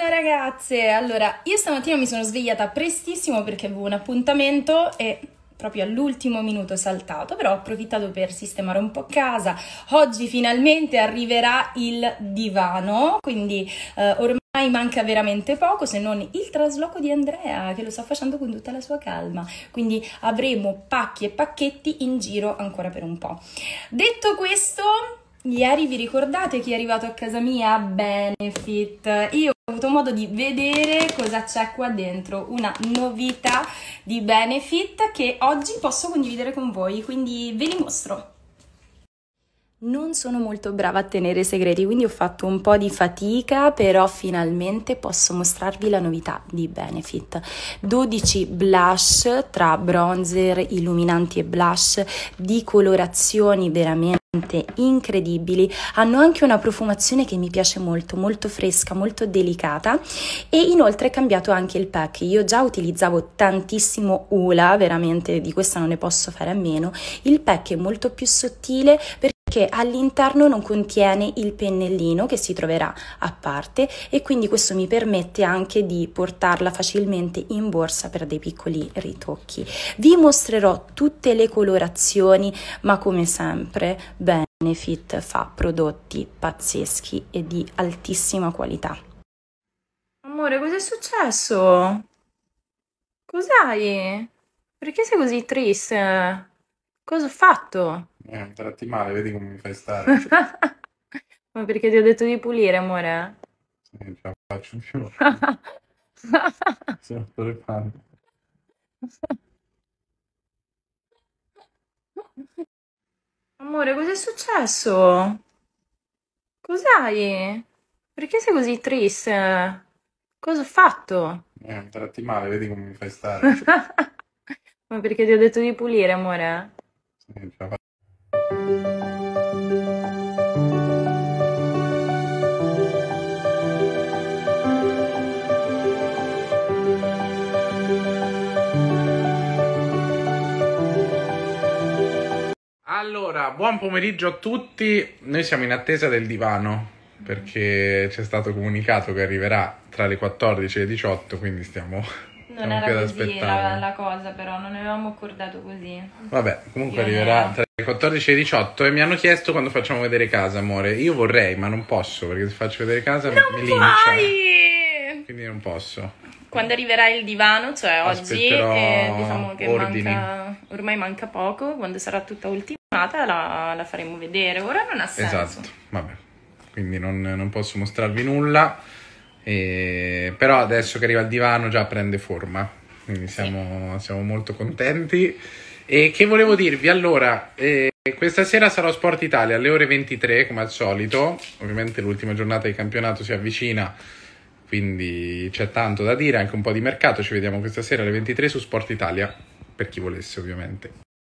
Ciao ragazze, allora io stamattina mi sono svegliata prestissimo perché avevo un appuntamento e proprio all'ultimo minuto ho saltato, però ho approfittato per sistemare un po' casa. Oggi finalmente arriverà il divano, quindi ormai manca veramente poco, se non il trasloco di Andrea che lo sta facendo con tutta la sua calma, quindi avremo pacchi e pacchetti in giro ancora per un po'. Detto questo, ieri vi ricordate chi è arrivato a casa mia? Benefit. Io ho avuto modo di vedere cosa c'è qua dentro, una novità di Benefit che oggi posso condividere con voi, quindi ve li mostro. Non sono molto brava a tenere segreti, quindi ho fatto un po' di fatica, però finalmente posso mostrarvi la novità di Benefit. 12 blush tra bronzer, illuminanti e blush di colorazioni veramente incredibili. Hanno anche una profumazione che mi piace molto, molto fresca, molto delicata, e inoltre è cambiato anche il pack. Io già utilizzavo tantissimo Ula, veramente di questa non ne posso fare a meno. Il pack è molto più sottile perché all'interno non contiene il pennellino che si troverà a parte, e quindi questo mi permette anche di portarla facilmente in borsa per dei piccoli ritocchi. Vi mostrerò tutte le colorazioni, ma come sempre Benefit fa prodotti pazzeschi e di altissima qualità. Amore, cos'è successo? Cos'hai? Perché sei così triste? Cosa ho fatto? Mi tratti male, vedi come mi fai stare. Ma perché ti ho detto di pulire, amore? Sì, non ce la faccio più. Sono rotto le palle. Amore, cos'è successo? Cos'hai? Perché sei così triste? Cosa ho fatto? Mi tratti male, vedi come mi fai stare. Ma perché ti ho detto di pulire, amore? Sì, non ce la faccio. Allora, buon pomeriggio a tutti. Noi siamo in attesa del divano perché ci è stato comunicato che arriverà tra le 14 e le 18, quindi stiamo Non qui ad era così aspettare. la cosa, però non avevamo accordato così. Vabbè, comunque Io ne arriverà ero. tra le 14 e le 18 e mi hanno chiesto quando facciamo vedere casa, amore. Io vorrei, ma non posso, perché se faccio vedere casa mi lincia, Vai! quindi non posso. Quando arriverà il divano, cioè oggi, Aspetterò diciamo che ordini. ormai manca poco, quando sarà tutta ultimata la faremo vedere. Ora non ha senso. Esatto, vabbè. Quindi non posso mostrarvi nulla. Però adesso che arriva il divano già prende forma. Quindi siamo molto contenti. E che volevo dirvi? Allora, questa sera sarò a Sport Italia alle ore 23, come al solito. Ovviamente l'ultima giornata di campionato si avvicina, quindi c'è tanto da dire, anche un po' di mercato. Ci vediamo questa sera alle 23 su Sport Italia, per chi volesse ovviamente.